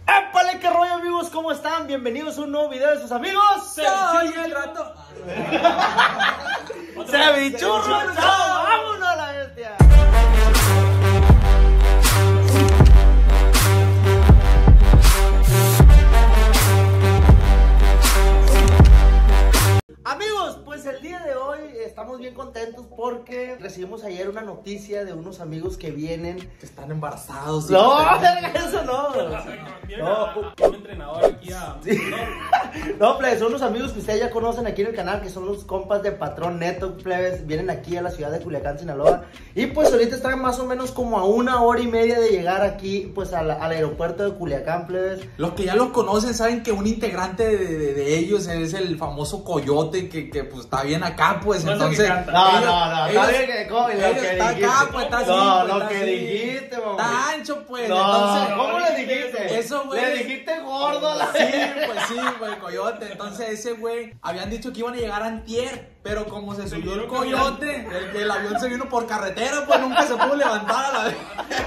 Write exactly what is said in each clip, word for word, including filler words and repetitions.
¡Épale, qué rollo, amigos! ¿Cómo están? Bienvenidos a un nuevo video de sus amigos. ¡Soy el rato! ¡Cevichurro! ¡Vámonos a la bestia! Amigos, pues el día de hoy estamos bien contentos porque recibimos ayer una noticia de unos amigos que vienen. Que están embarazados. No, eso no. No, un entrenador aquí a... Sí. No, plebes, son unos amigos que ustedes ya conocen aquí en el canal, que son los compas de Patrón Neto, plebes. Vienen aquí a la ciudad de Culiacán, Sinaloa. Y pues ahorita están más o menos como a una hora y media de llegar aquí, pues al, al aeropuerto de Culiacán, plebes. Los que ya los conocen saben que un integrante de, de, de ellos es el famoso Coyote, que, que pues está bien acá, pues No, entonces... no, No, ellos- no, no, ellos- está bien que co- lo ellos que está dijiste. acá, pues está así, No, pues, lo está que así. dijiste, mamá. Está ancho, pues, No, entonces... ¿cómo le dijiste? Eso, güey. Le dijiste gordo a la Sí, pues sí, güey, Coyote. Entonces ese güey, habían dicho que iban a llegar antier, pero como se subió el Coyote, el, el avión se vino por carretera, pues nunca se pudo levantar a la vez.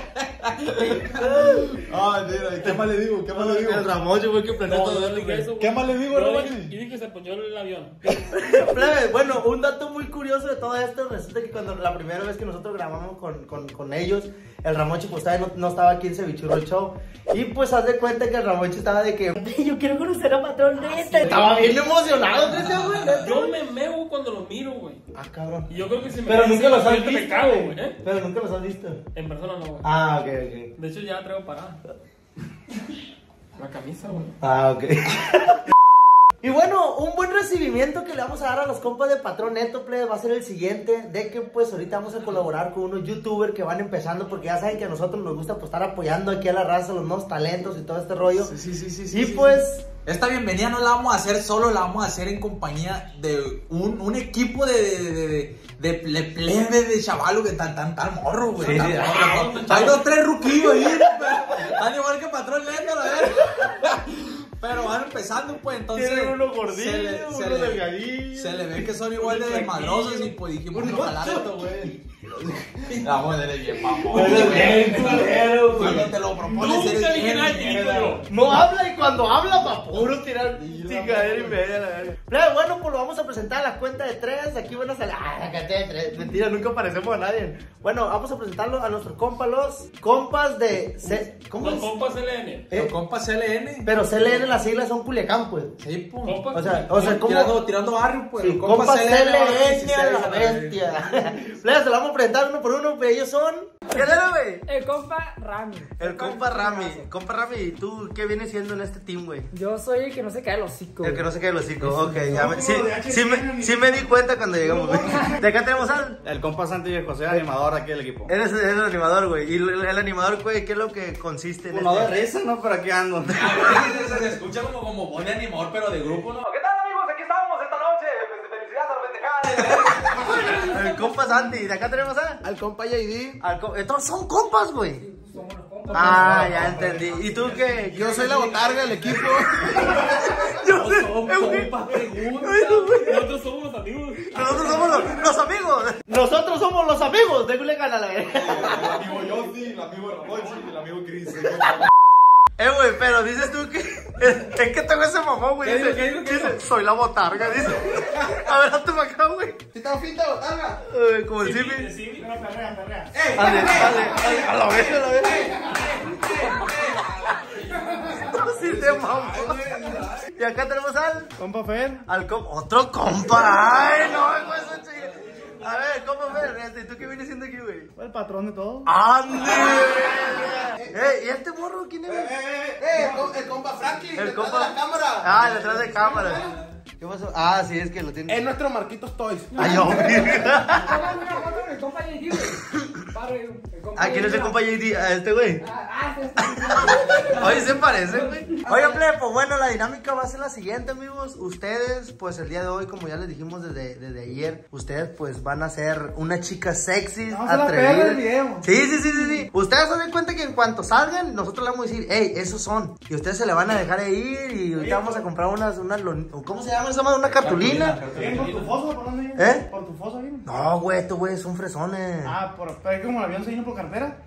Ay, mira, ¿qué más le digo? ¿Qué más le digo? El Ramón, yo fue que planeó No, todo no eso, dije güey. eso, ¿Qué más le digo, Yo Ramón? dije- yo dije que se apoyó el avión. Plebe, bueno, un dato muy curioso de todo esto, resulta que cuando la primera vez que nosotros grabamos con, con, con ellos, el Ramonchi pues todavía no, no estaba aquí en Cevichurro el show, y pues haz de cuenta que el Ramonchi estaba de que yo quiero conocer a Patrón Neto. Estaba bien emocionado, ¿crees, güey? Yo me meo cuando lo miro, güey. Ah, cabrón. Y yo creo que si me Pero nunca los has yo visto, me cago, güey. güey, ¿eh? Pero nunca los has visto. En persona no, güey. Ah, ok, ok. De hecho ya traigo parada. La camisa, güey. Ah, ok. Y bueno, un buen recibimiento que le vamos a dar a los compas de Patrón Neto, plebe, va a ser el siguiente, de que pues ahorita vamos a colaborar con unos youtubers que van empezando, porque ya saben que a nosotros nos gusta pues estar apoyando aquí a la raza, los nuevos talentos y todo este rollo. Sí, sí, sí, sí, sí, Y sí, pues... sí. Esta bienvenida no la vamos a hacer solo, la vamos a hacer en compañía de un, un equipo de, de, de, de, de ple- plebe, de chavalos que están tan, tan morro, güey. Sí, tan sí, morro, sí, ¿no? Hay dos, tres ruquillos ahí, están igual que Patrón Neto, la verdad. Pero van empezando, pues, entonces... Tienen uno gordillo, se le- se uno le- delgadillo. Se le ve que son igual de desmadrosos y pues dijimos, no, jalar esto, güey. Vamos, eres bien, mamón. Eres bien culero, güey. Cuando te lo propones, Nunca eres dije bien nada chiquito mierda. yo. No habla y cuando habla va puro tirar chingadera y media, la verdad. Plebe, bueno, pues lo vamos a presentar a la cuenta de tres. Aquí van a salir. Ah, la cuenta de tres. Mentira, nunca parecemos a nadie. Bueno, vamos a presentarlo a nuestros compas, los compas de. C... ¿Cómo Los es? compas L N. Eh, Los compas L N. Pero C L N las siglas son Culiacán, pues. Sí, pues. Compas. O sea, o sea, ¿cómo? Tirando, tirando barrio, pues. Sí, los compas C L N a dieciséis, la bestia. Plebe, se lo vamos a presentar uno por uno, pero ellos son. ¿Quién era, güey? El compa Rami. El compa Rami. Compa Rami, ¿tú qué vienes siendo en este team, güey? Yo soy el que no se cae el hocico. El que no güey. se quede el hocico, ok, ya me, sí, sí, me, sí me di cuenta cuando llegamos, güey. De acá tenemos al... El compa Santi y José, animador aquí del equipo. Eres eres el animador, güey. Y el, el animador, güey, ¿qué es lo que consiste en Pues no de este? risa, ¿no? Pero aquí ando. Se, se escucha como, como voz de animador, pero de grupo, ¿no? ¿Qué tal, amigos? Aquí estamos esta noche. Felicidades a los pendejadas. El compa Santi. Y de acá tenemos a... Al compa J D. Al co- Entonces son compas, güey. Somos los compas. Ah, ya entendí. ¿Y tú qué? Yo soy la botarga del equipo. Yo No sé, son eh, güey. compas, pregunta. Nosotros somos los amigos. Nosotros somos los, los amigos. Nosotros somos los amigos de Culiacán, a la vez. El amigo Yossi, el amigo Ramón y el amigo Chris. Eh, güey, pero dices tú que... Es, es que tengo ese mamón, güey. ¿Qué Dice, digo, qué digo, qué dice, digo? soy la botarga, dice. A ver, hazte para acá, güey. ¿Sí está finta botarga? Eh, Como el Sí, Simi. sí, No, perrea, perrea. Dale, dale, dale. A la vez, a la vez. Sí, te mamó. Y acá tenemos al... Compa Fer. Al com- otro compa. Ay, no, güey, eso chica. A ver, compa, Fer, este, ¿tú qué vienes haciendo aquí, güey? El patrón de todo. ¡Ande! Eh, ¿y este morro quién es? Eh, el compa Frankie. El compa... Ah, detrás de cámara. ¿Qué pasó? Ah, sí, es que lo tiene. Es nuestro Marquitos Toys. Ay, yo. Tómame una foto con el compa J D, güey. Pare, el compa ¿A quién es el compa J D? A este, güey. Ah, ah, este está. Oye, se parece, güey. Oigan, plebe, pues bueno, la dinámica va a ser la siguiente, amigos. Ustedes, pues el día de hoy, como ya les dijimos desde, desde ayer, ustedes, pues van a ser una chica sexy, Vamos a la pega del atrevida. video. Sí, sí, sí, sí, sí. Ustedes se den cuenta que en cuanto salgan, nosotros le vamos a decir, hey, esos son. Y ustedes se le van a dejar de ir y ahorita vamos a comprar unas, unas, lon- ¿cómo se llama esa madre? Una cartulina. ¿Bien por tu foso? ¿Por dónde? ¿Eh? ¿Por tu foso, bien? No, güey, estos güeyes son fresones. Ah, por, pero como el avión se vino por cartera.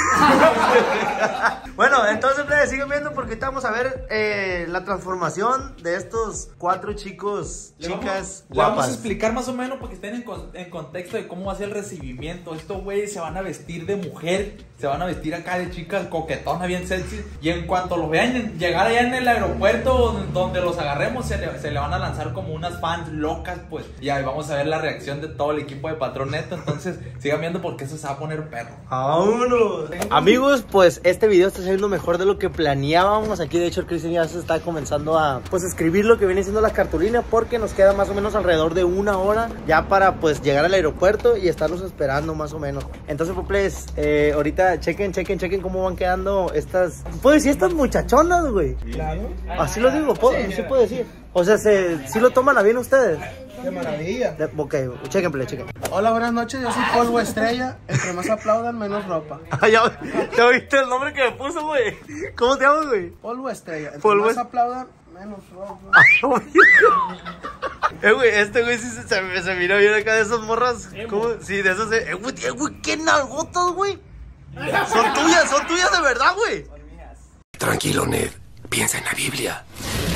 Bueno, entonces plebe, siguen viendo porque ahorita vamos a ver eh, la transformación de estos cuatro chicos, Le chicas vamos, le vamos guapas. a explicar más o menos porque estén en, con- en contexto de cómo va a ser el recibimiento. Estos güeyes se van a vestir de mujer, se van a vestir acá de chicas coquetonas, bien sexy. Y en cuanto los vean en- llegar allá en el aeropuerto donde los agarremos, se le, se le van a lanzar como unas fans locas, pues. Y ahí vamos a ver la reacción de todo el equipo de Patrón Neto. Entonces, sigan viendo porque eso se va a poner perro. ¡Vámonos! Amigos, pues este video está saliendo mejor de lo que planeábamos. Aquí de hecho el Cristian ya se está comenzando a pues escribir lo que viene siendo la cartulina, porque nos queda más o menos alrededor de una hora ya para pues llegar al aeropuerto y estarlos esperando más o menos. Entonces pues eh, ahorita chequen, chequen, chequen cómo van quedando estas, puedo decir estas muchachonas, güey. Claro. Así lo digo, ¿puedo? Sí, puedo decir. O sea, ¿se, ¿sí lo toman a bien ustedes? Qué maravilla. De- ok, chequen, play, chequen. Hola, buenas noches. Yo soy Polvo Estrella. Entre más aplaudan, menos ropa. ¿Ya, ¿Ya viste el nombre que me puso, güey? ¿Cómo te llamas, güey? Polvo Estrella. Entre Polvo más es- aplaudan, menos ropa. Eh, güey, este güey sí se, se, se mira bien acá de esas morras. ¿Cómo? Sí, de esas. Eh, güey, eh, güey, qué nalgotas, güey. Son tuyas, son tuyas de verdad, güey. Tranquilo, Ned. Piensa en la Biblia.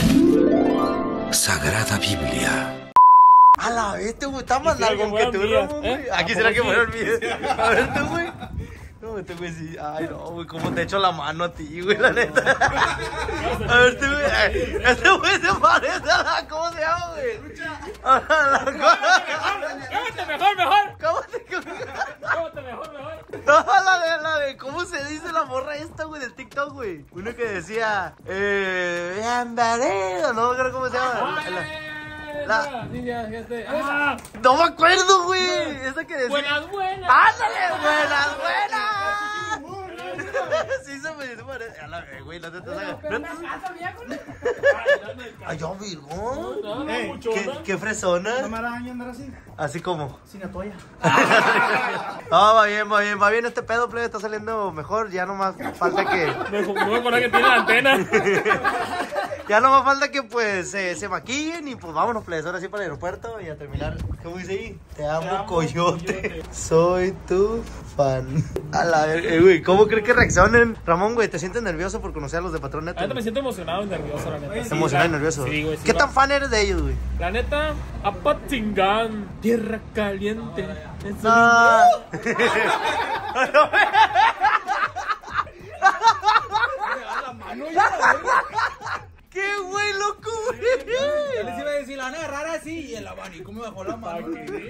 Sagrada Biblia. A la vez, este güey, está más Quisiera que nalgón que fueran tú, mías, Ramón, ¿eh? güey. ¿A Ah, quisiera que poco fueran sí? mías. A ver, este güey. No, este güey sí. Ay, no, güey, cómo te echo la mano a ti, güey, la neta. A ver, este güey. eh, Este güey se parece a la. ¿Cómo se llama, güey? A la. ¡Cámate mejor, mejor! ¿Cómo te.? ¡Cámate mejor, mejor! No, la de, la de, ¿cómo se dice la morra esta, güey, del TikTok, güey? Uno que decía, eh, bienvenido, no me acuerdo cómo se llama. La- la- Sí, ya, ya sé. ¡Ah! no me acuerdo, güey. Esa que decía. ¡Buenas, buenas! ¡Ándale, buenas, buenas! Sí, se me dice, parece. A la vez, güey, no te estás agarrando. Ay, yo, virgo. No, no, Ey, mucho, ¿Qué, ¿no? qué fresona. No me hará daño andar así. Así como. Sin la toalla. No, va bien, va bien, va bien este pedo, plebe, está saliendo mejor. Ya nomás falta que. Me me voy a acordar que tiene la antena. Ya nomás falta que pues se, se maquillen y pues vámonos, plebes, ahora sí para el aeropuerto y a terminar. ¿Cómo dice ahí? Te amo, amo, coyote. coyote. Soy tu fan. A la verga, eh, güey, ¿cómo crees que reaccionen? Ramón, güey, ¿te sientes nervioso por conocer a los de Patrón Neto? Ahorita me siento emocionado y nervioso, la neta. Sí, Emocionado y la- nervioso. Sí, güey. sí, ¿Qué va. tan fan eres de ellos, güey? La neta, Apatzingán, tierra caliente. Es Ah. ¡Qué güey, loco, güey! Yo les iba a decir, la van a agarrar así y el abanico me bajó la mano.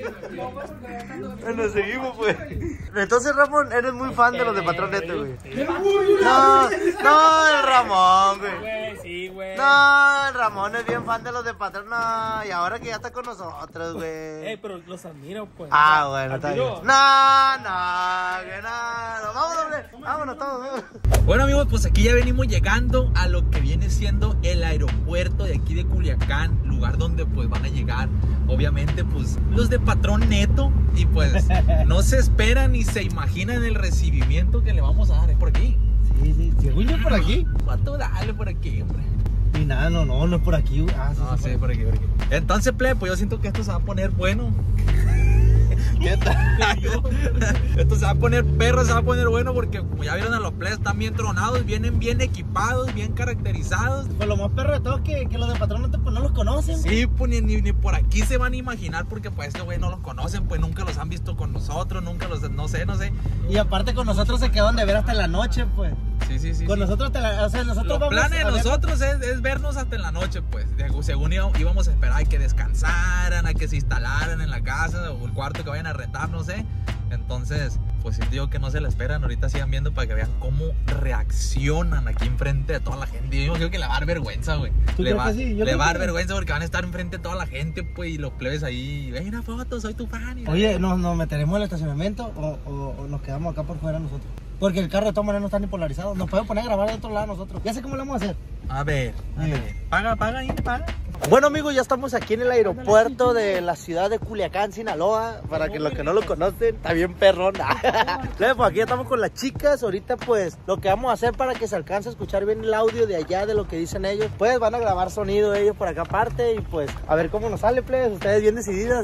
Bueno, seguimos, pues. Entonces, Ramón, eres muy fan de los de Patrón Neto, güey. Sí, No, no, el Ramón, güey. güey, sí, güey. No, el Ramón es bien fan de los de Patrón. No, y ahora que ya está con nosotros, Eh, güey. pero los admiro, pues. Ah, bueno, está bien. Admiro. No, no, que no. no. Vámonos, güey. Vámonos todos, vámonos. Bueno amigos, pues aquí ya venimos llegando a lo que viene siendo el aeropuerto de aquí de Culiacán, lugar donde pues van a llegar obviamente pues los de Patrón Neto y pues no se esperan ni se imaginan el recibimiento que le vamos a dar. ¿Es por aquí? Sí, sí, según yo por aquí. Pato, dale por aquí, hombre. Y nada, no, no, no es por aquí, güey. Ah, sí, No, sí, sí, por aquí, por aquí. Entonces, plebe, pues yo siento que esto se va a poner bueno. ¿Qué tal? Esto se va a poner perro, se va a poner bueno porque como ya vieron a los plebes están bien tronados, vienen bien equipados, bien caracterizados. Pues lo más perro de todo es que, que los de Patrón Neto pues no los conocen. Sí, pues ni, ni, ni por aquí se van a imaginar porque pues este güey no los conocen, pues nunca los han visto con nosotros, nunca los, no sé, no sé. Y aparte con nosotros se quedan de ver hasta la noche, pues. Sí, sí, sí. Con sí. nosotros, hasta la, o sea, nosotros Los vamos planes de a ver- nosotros es, es vernos hasta en la noche, pues. De- Según íbamos, íbamos a esperar a que descansaran, a que se instalaran en la casa o el cuarto que vayan a rentar, no sé. Entonces, pues sí digo que no se la esperan. Ahorita sigan viendo para que vean cómo reaccionan aquí enfrente de toda la gente. Yo creo que le va a dar vergüenza, güey. ¿Tú Le crees va, que sí? Yo le creo va a dar que- vergüenza porque van a estar enfrente de toda la gente, pues, y los plebes ahí. Ven una foto, soy tu fan. y la- Oye, ¿nos, nos meteremos en el estacionamiento o, o- o nos quedamos acá por fuera nosotros? Porque el carro de todas maneras no está ni polarizado. Nos podemos poner a grabar de otro lado nosotros. Ya sé cómo lo vamos a hacer. A ver, a Sí. ver. Paga, paga ahí, paga. Bueno amigos, ya estamos aquí en el aeropuerto de la ciudad de Culiacán, Sinaloa. Para que los que no lo conocen, está bien perrón. Luego, pues aquí ya estamos con las chicas. Ahorita pues lo que vamos a hacer para que se alcance a escuchar bien el audio de allá, de lo que dicen ellos, pues van a grabar sonido ellos por acá aparte. Y pues a ver cómo nos sale, plebes. Ustedes bien decididas.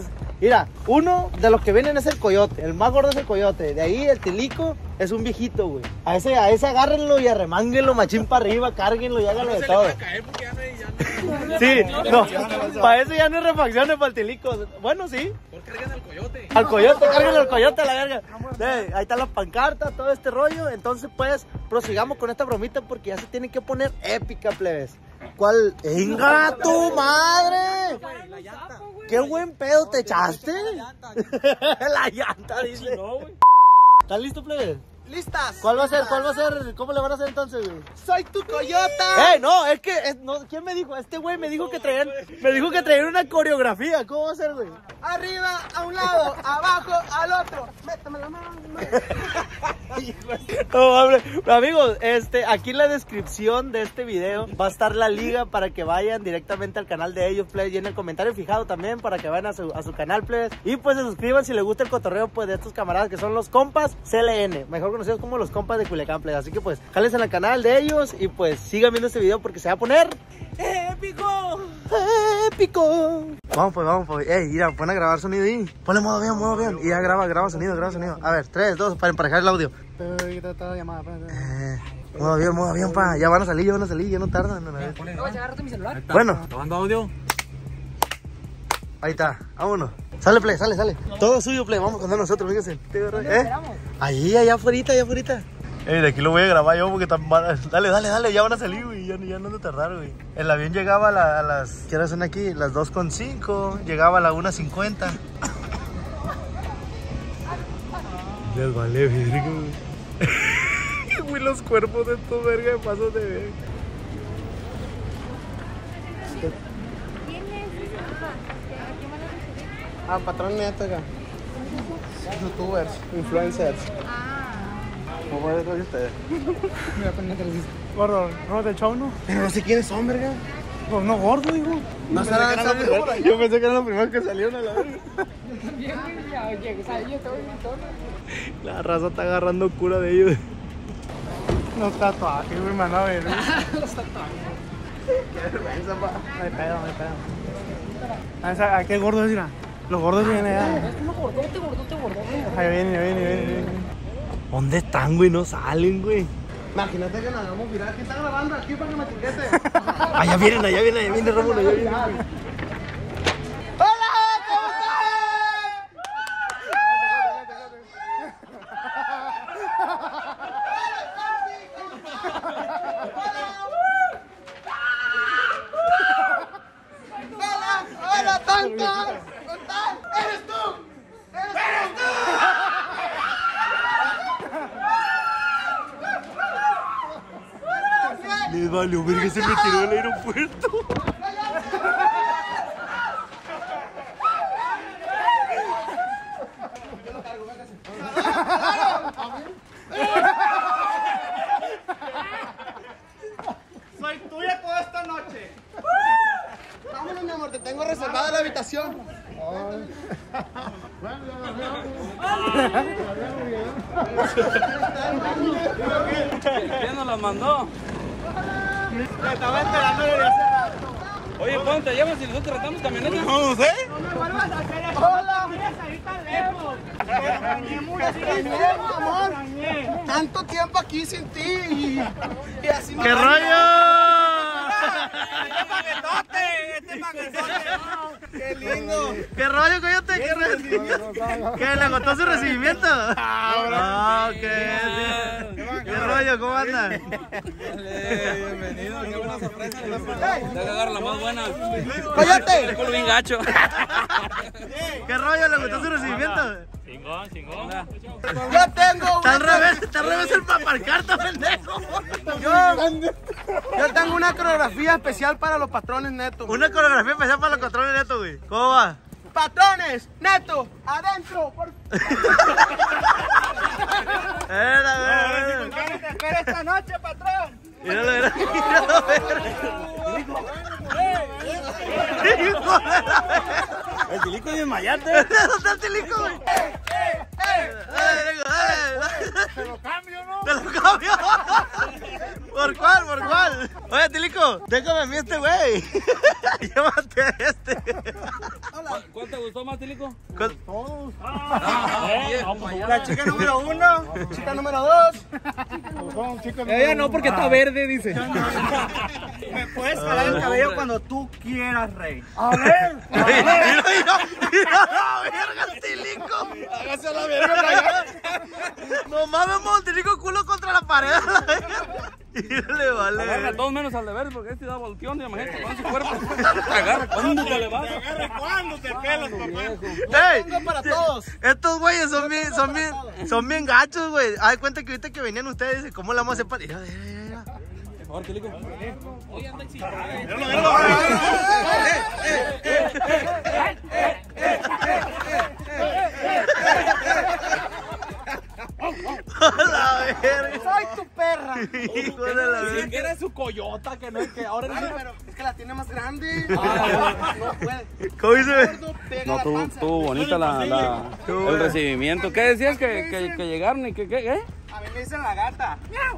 Mira, uno de los que vienen es el coyote. El más gordo es el coyote. De ahí el tilico es un viejito, güey. A ese, a ese agárrenlo y arremánguenlo machín para arriba, cárguenlo y háganlo de todo. Sí, no, para eso ya no hay refacciones para el tilico. Bueno, sí. ¿Por qué cargan al coyote? Al coyote, cárguenlo al coyote a la verga. Sí, ahí está la pancarta, todo este rollo. Entonces, pues, prosigamos con esta bromita porque ya se tiene que poner épica, plebes. ¿Cuál? ¡Venga, tu madre! ¡Qué buen pedo te echaste! La llanta, dice. ¿Estás listo, plebes? ¿Listas? ¿Cuál va a ser? ¿Cuál va a ser? ¿Cómo le van a hacer entonces, güey? ¡Soy tu coyota! ¡Eh, no! Es que, es, no, ¿quién me dijo? Este güey me dijo que traían, me dijo que traían una coreografía. ¿Cómo va a ser, güey? Arriba, a un lado, abajo, al otro. Métame la mano. No, hombre. Amigos, este, aquí en la descripción de este video va a estar la liga para que vayan directamente al canal de ellos, plebes. Y en el comentario fijado también para que vayan a su, a su canal, plebes. Y pues se suscriban si les gusta el cotorreo, pues, de estos camaradas que son los compas C L N. Mejor conocidos como los compas de Culiacán, plebes. Así que pues, jálense al canal de ellos y pues sigan viendo este video porque se va a poner épico. Épico. Vamos pues, vamos pues. Ey, mira, pon a grabar sonido ahí. Ponle modo bien, modo bien. Y ya graba, graba sonido, graba sonido. A ver, tres, dos, para emparejar el audio. Eh, modo bien, modo bien, pa. Ya van a salir, ya van a salir, ya no tardan. No, no, No, ya agarraste mi celular. bueno, ¿Tomando audio? ahí está, vámonos. Sale, play, sale, sale. Todo suyo, play. Vamos con nosotros, fíjense. ¿Eh? Ahí, allá afuera, allá afuera. Ey, de aquí lo voy a grabar yo porque tan mal. Dale, dale, dale, ya van a salir, güey. Ya, ya no han de tardar, güey. El avión llegaba a, la, a las. ¿Qué horas son aquí? Las dos con cinco. Llegaba a la una cincuenta. Les vale, verga, güey. Güey, los cuerpos de estos verga de pasos de verga. Ah, patrón neto acá. Youtubers, influencers. ¿Cómo es lo que ustedes? Mira, pendiente les dice. Gordo, ¿no del show, no? Pero no sé quiénes son, verga. Pues no gordo, digo. No será esa figura. Yo pensé que eran los primeros que salieron a la verga. Bien, güey, ya, oye, o sea, yo estoy bien todo. La raza está agarrando cura de ellos. Los tatuajes, güey, man, a ver. Los tatuajes. Qué vergüenza, pa. No hay pedo, no hay pedo. ¿A, esa, ¿A qué gordo es, mira? Los gordos vienen allá. Es uno gordote, gordote, gordote. Ahí viene, ahí viene, ahí viene, ahí viene. ¿Dónde están, güey? No salen, güey. Imagínate que nos hagamos viral. ¿Quién está grabando aquí para que me etiquete? Allá vienen, allá vienen, allá viene Rómulo, allá viene. ¡Hola! ¿Cómo están? ¡Hola! ¡Hola, tonto! ¡Contal! ¡Eres tú! ¡Eres tú! Les valió, verga, se me tiró al aeropuerto. Soy tuya toda esta noche. Vámonos, mi amor, te tengo reservada la habitación. ¿Quién nos las mandó? Me estaba esperando desde hace rato. Oye, ¿cuándo te llevan si nosotros tratamos camioneta? No sé. Hola. Amor. Tanto tiempo aquí sin ti y, y así me ¡Qué va. rollo! ¡Este paquetote! ¡Este paquetote! ¡Qué lindo! ¿Qué rollo, coyote? ¿Qué rollo? ¿Qué? ¿Le agotó su recibimiento? Ah, ok. ¿Qué rollo? ¿Cómo anda? Bienvenido, qué buena sorpresa. Te voy a agarrar la más buena. ¡Coyote! El culo bien gacho. ¿Qué rollo? ¿Le gustó su recibimiento? Chingón, chingón. Yo tengo Está al una, revés, está al revés el paparcarta, pendejo. yo, yo tengo una coreografía especial para los patrones netos. Una coreografía especial para los controles netos, güey. ¿Cómo va? Patrones netos, adentro. Por... Era, era, ¿Qué te espera esta noche, patrón? Míralo, míralo, míralo, míralo. Hijo de la... El tilico es desmayante. ¿Dónde está el tilico, güey? Dale, Tilico, dale. Te lo cambio, ¿no? Te lo cambio. ¿Por cuál? ¿Por cuál? Oye, Tilico, déjame a mí este güey. Llévate a este. ¿Cuál te gustó más, Tilico? Todos. La chica número uno, chica número dos. Ella no, porque está verde, dice. Me puedes jalar el cabello cuando tú quieras, rey. A ver. Mira, mira, mira la verga, Tilico. Hágase a la verga. No mames, Tilico culo contra la pared. Y le vale. Agarra todos menos al de verde porque este da volteón, imagínate, con su cuerpo. Agarra cuando se le va. Agarra cuando te pelas, papá. Ey, Para todos. estos güeyes son bien, son bien, son bien gachos, güey. Haz de cuenta que ahorita que venían ustedes, ¿cómo le vamos a hacer para...? Mira, mira, mira. Por favor, Tilico. Oye, anda excitada. La verga. Soy tu perra. Hijo de la verga. Que era su coyota, que no es que ahora Ay, pero es que la tiene más grande. Ah, No puede. ¿Cómo dice? Gordo, pega no, la estuvo, panza. estuvo bonita la, la, el recibimiento. ¿Qué decías? ¿Que, que, que llegaron y que qué? ¿Eh? A mí me dicen la gata.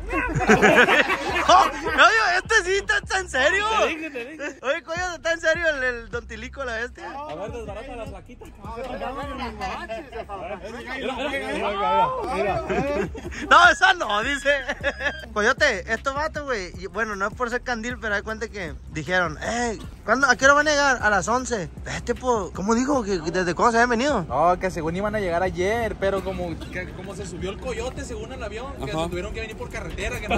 Oye, este sí está, está en serio. Te dije, te dije. Oye, coño, está en serio el, el Don Tilico, la bestia. A ver, desbarata la flaquita. No, esa no, dice. Coyote, estos vatos, güey, y bueno, no es por ser candil, pero hay cuenta que dijeron, eh, ¿cuándo, ¿a qué hora van a llegar? A las once. Este, pues, ¿cómo dijo? ¿Que, ¿Desde cuándo se habían venido? No, que según iban a llegar ayer, pero como, que, como se subió el coyote según el avión, que Ajá. se tuvieron que venir por carretera, que no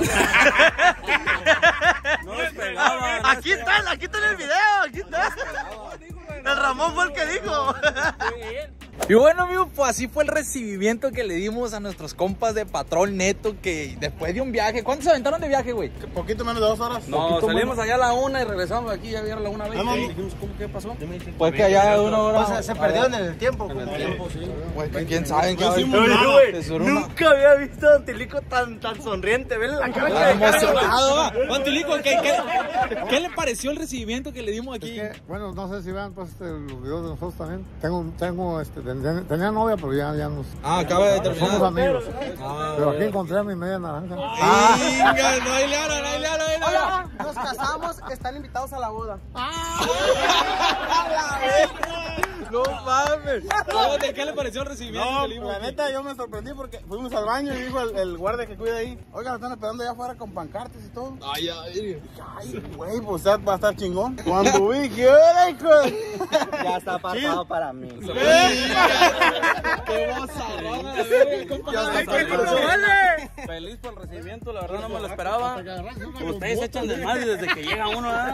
No les pegaban. Aquí está, aquí está en el video, aquí está. El Ramón fue el que dijo. Y bueno, amigos, pues así fue el recibimiento que le dimos a nuestros compas de Patrón Neto, que después de un viaje, ¿cuántos se aventaron de viaje, güey? Poquito menos de dos horas. No, salimos allá a la una y regresamos aquí, ya vieron la una vez. Y dijimos, ¿cómo qué pasó? Pues que allá una hora. O sea, se perdieron en el tiempo. En el tiempo, sí. Pues que quién sabe en qué Oye, aventura. güey, Se suró una- nunca había visto a Don Tilico tan, tan sonriente. Vele la cara que Emocionado. Don Tilico, ¿qué, qué, ¿qué le pareció el recibimiento que le dimos aquí? Es que, bueno, no sé si vean pues, este, los videos de nosotros también. Tengo, tengo, este, ten- tenía novia, pero ya, ya nos... Ah, acaba de terminar. Somos amigos. Ah, Pero aquí encontré a mi media naranja. Venga, no hay lana, no hay lana, no hay lana. Hola, nos casamos, están invitados a la boda. No mames. No, ¿de qué le pareció el recibimiento No, que le dimos la aquí? neta yo me sorprendí porque fuimos al baño y dijo el, el guardia que cuida ahí, oiga, lo están esperando allá afuera con pancartas y todo. Ay, ay. Ay, güey, pues va a estar chingón. Cuando vi que era, hijo. Ya está apartado para mí. Qué bozarrón, a la verga, compa. Ya Ay, está, qué compa. rico, vale. Feliz por el recibimiento, la verdad no me lo esperaba. Ustedes se echan de madre desde que llega uno, ¿verdad?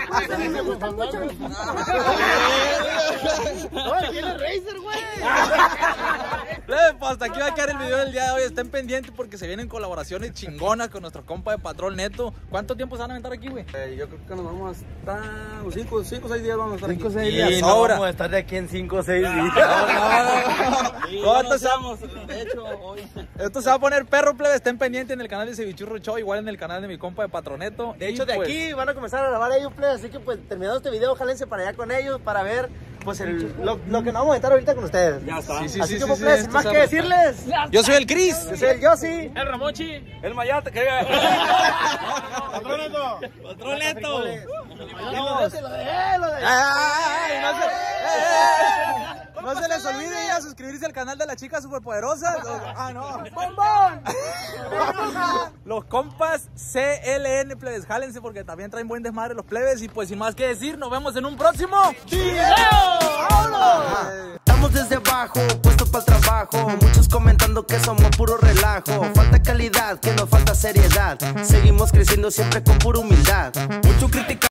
Tiene Razer, güey. Plebe, pues hasta aquí va a quedar el video del día de hoy. Estén pendientes porque se vienen colaboraciones chingonas con nuestro compa de Patrón Neto. ¿Cuánto tiempo se van a aventar aquí, güey? Eh, yo creo que nos vamos hasta cinco o seis días vamos a estar cinco o aquí. seis Y días. no Ahora. vamos Vamos a estar de aquí en cinco o seis días. No, no, no. Sí, No, ya esto nos se va- vamos, de hecho, hoy. Esto se va a poner perro, plebe. Estén pendientes en el canal de Cevichurro Show, igual en el canal de mi compa de Patroneto. De hecho, Y, de pues, aquí van a comenzar a grabar ellos, plebe. Así que, pues, terminando este video, jálense para allá con ellos para ver, pues, el, lo, lo que nos vamos a aventar ahorita con ustedes. Ya está. Sí, sí, Así sí, que, sí, pues, sí, plebe, esto sin más se que va- decirles, Yo soy el Chris. yo soy el Yossi. El Ramochi. El Mayate. ¿Qué? Patrón Neto. Patrón Neto. Lo de, lo de. Ay, no se, eh, no se les olvide ya suscribirse al canal de las chicas superpoderosas. Los- Ah, no. Los compas C L N plebes, jálense porque también traen buen desmadre los plebes. Y pues sin más que decir, nos vemos en un próximo video. Estamos desde abajo, puestos para el trabajo. Muchos comentando que somos puro relajo. Falta calidad, que nos falta seriedad. Seguimos creciendo siempre con pura humildad. Mucho critica.